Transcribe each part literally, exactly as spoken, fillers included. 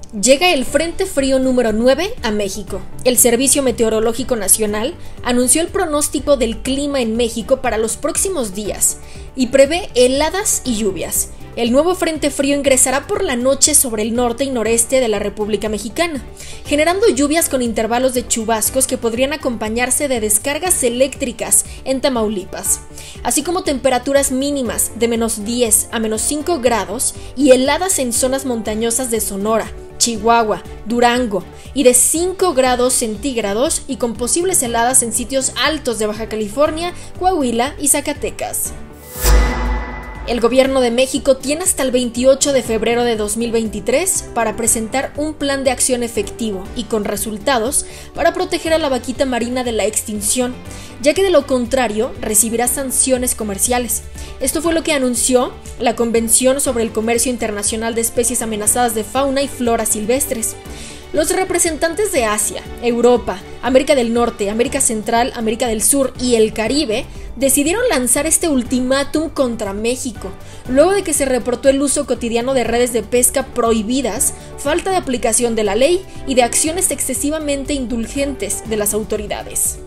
Llega el Frente Frío número nueve a México. El Servicio Meteorológico Nacional anunció el pronóstico del clima en México para los próximos días y prevé heladas y lluvias. El nuevo Frente Frío ingresará por la noche sobre el norte y noreste de la República Mexicana, generando lluvias con intervalos de chubascos que podrían acompañarse de descargas eléctricas en Tamaulipas, así como temperaturas mínimas de menos diez a menos cinco grados y heladas en zonas montañosas de Sonora, Chihuahua, Durango y de cinco grados centígrados y con posibles heladas en sitios altos de Baja California, Coahuila y Zacatecas. El gobierno de México tiene hasta el veintiocho de febrero de dos mil veintitrés para presentar un plan de acción efectivo y con resultados para proteger a la vaquita marina de la extinción, ya que de lo contrario recibirá sanciones comerciales. Esto fue lo que anunció la Convención sobre el Comercio Internacional de Especies Amenazadas de Fauna y Flora Silvestres. Los representantes de Asia, Europa, América del Norte, América Central, América del Sur y el Caribe decidieron lanzar este ultimátum contra México, luego de que se reportó el uso cotidiano de redes de pesca prohibidas, falta de aplicación de la ley y de acciones excesivamente indulgentes de las autoridades.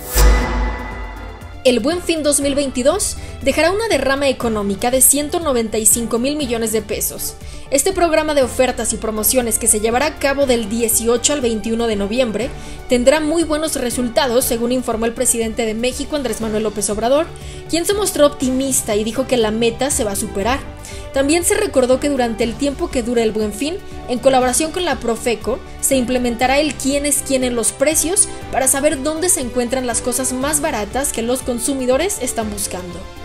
El Buen Fin dos mil veintidós dejará una derrama económica de ciento noventa y cinco mil millones de pesos. Este programa de ofertas y promociones, que se llevará a cabo del dieciocho al veintiuno de noviembre, tendrá muy buenos resultados, según informó el presidente de México, Andrés Manuel López Obrador, quien se mostró optimista y dijo que la meta se va a superar. También se recordó que durante el tiempo que dure el Buen Fin, en colaboración con la Profeco, se implementará el quién es quién en los precios para saber dónde se encuentran las cosas más baratas que los consumidores están buscando.